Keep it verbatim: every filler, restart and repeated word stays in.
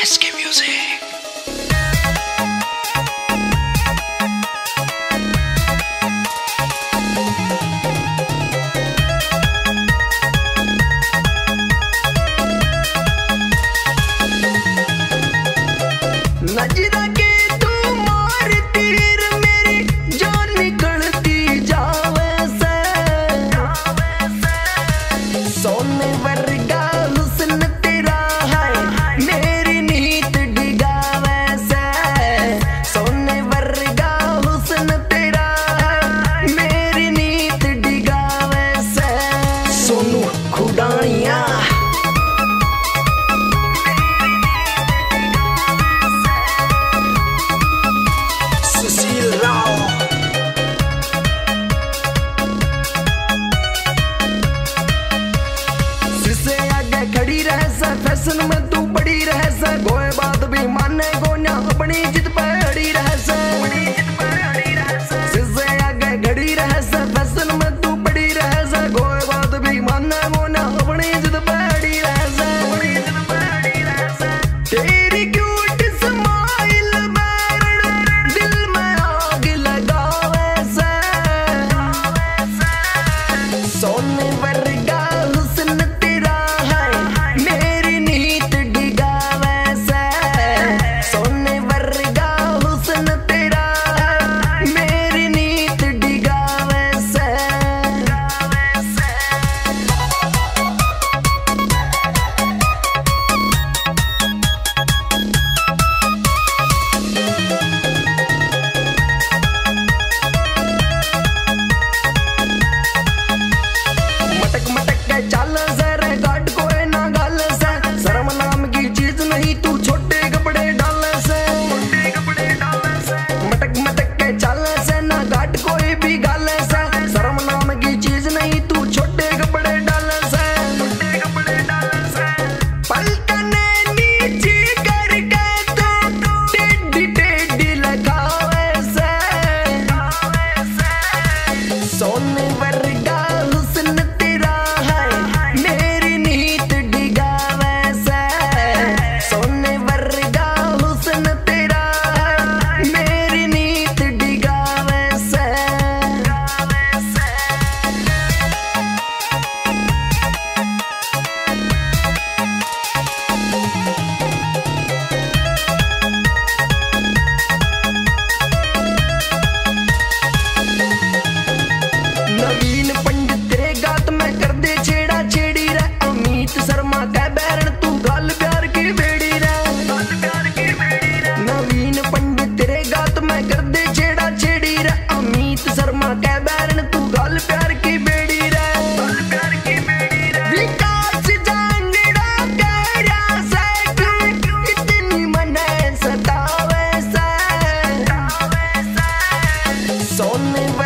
S के music. नजरा के तू मार तीर मेरी जान निकलती जावे से, सोने वर्गा हुस्न तेरा है मेरी नीत डिगावे से, सोने वर्गा हुस्न तेरा है मेरी नीत डिगावे से। सोनू खुडानिया खड़ी रह सा फैशन में तू पड़ी रह सा, कोई बात भी माने को ना अपनी जिद पे अड़ी रह सा, सिसे आगे खड़ी रह सा फैशन में तू पड़ी रह सा, कोई बात भी माने को ना अपनी जिद पे अड़ी रह सा। तेरी क्यूट स्माइल बैरण दिल में आग लगावे से, सोने वर्गा हुस्न तेरा मेरी नीत डिगावे से, सोने वर्गा हुस्न तेरा मेरी नीत डिगावे से। मटक मटक के चाल से रे गाट कोई ना गाल से, शर्म नाम की चीज नहीं तू छोटे कपड़े डाल से, मटक मटक के चाल से ना गाट कोई भी गाल से, शर्म नाम की चीज नहीं तू छोटे कपड़े डाल से, पलटने नीचे करके तू टेढ़ी टेढ़ी लगावे से, सोने वर्गा हुस्न तेरा है मेरी नीत डिगावे से, सोने वर्गा हुस्न तेरा है मेरी नीत डिगावे से। नवीन पंडित तेरे गात में कर दे छेड़ा छेड़ी रे, अमित शर्मा का बैरण तू गाल प्यार की बेड़ी रे, नवीन पंडित तेरे गात में कर दे छेड़ा छेड़ी रे, अमित शर्मा का बैरण तू गाल प्यार की बेड़ी रे, विकास जांगड़ा करा से क्यों इतनी मने सतावे से, सोने